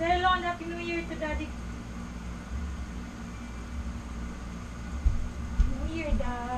Say hello and Happy New Year to Daddy. New Year, Dad.